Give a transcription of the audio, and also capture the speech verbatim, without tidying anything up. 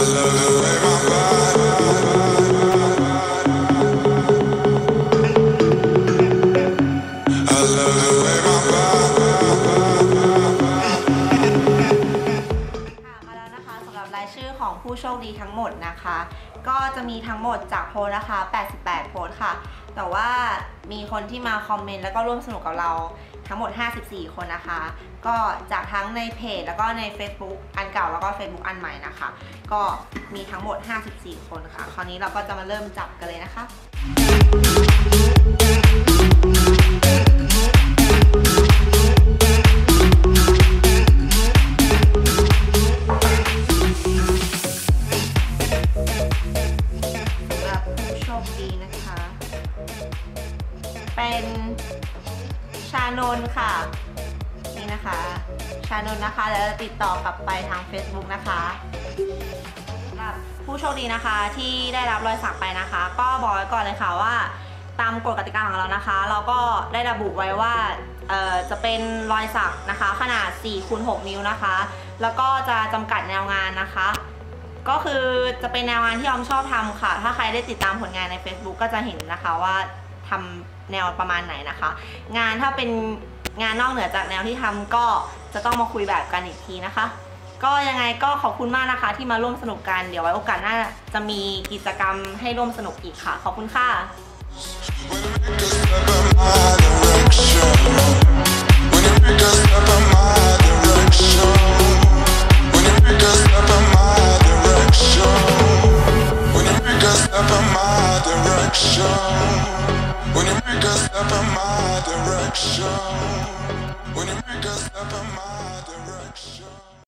ชื่อของผู้โชคดีทั้งหมดนะคะก็จะมีทั้งหมดจากโพสนะคะแปดสิบแปดโพสค่ะแต่ว่ามีคนที่มาคอมเมนต์แล้วก็ร่วมสนุกกับเราทั้งหมดห้าสิบสี่คนนะคะก็จากทั้งในเพจแล้วก็ใน Facebook อันเก่าแล้วก็ Facebook อันใหม่นะคะก็มีทั้งหมดห้าสิบสี่คนค่ะคราวนี้เราก็จะมาเริ่มจับกันเลยนะคะเป็นชานนท์ค่ะนี่นะคะชานนท์นะคะแล้วติดต่อกลับไปทาง Facebook นะคะสำหรับผู้โชคดีนะคะที่ได้รับรอยสักไปนะคะก็บอกไว้ก่อนเลยค่ะว่าตามกฎกติกาของเรานะคะเราก็ได้ระบุไว้ว่าเอ่อจะเป็นรอยสักนะคะขนาด สี่คูณหก นิ้วนะคะแล้วก็จะจำกัดแนวงานนะคะก็คือจะเป็นแนวงานที่ออมชอบทำค่ะถ้าใครได้ติดตามผลงานใน Facebook ก็จะเห็นนะคะว่าทำแนวประมาณไหนนะคะงานถ้าเป็นงานนอกเหนือจากแนวที่ทำก็จะต้องมาคุยแบบกันอีกทีนะคะก็ยังไงก็ขอบคุณมากนะคะที่มาร่วมสนุกกันเดี๋ยวไว้โอกาสหน้าจะมีกิจกรรมให้ร่วมสนุกอีกค่ะขอบคุณค่ะWhen you make a step in my direction, when you make a step in my direction.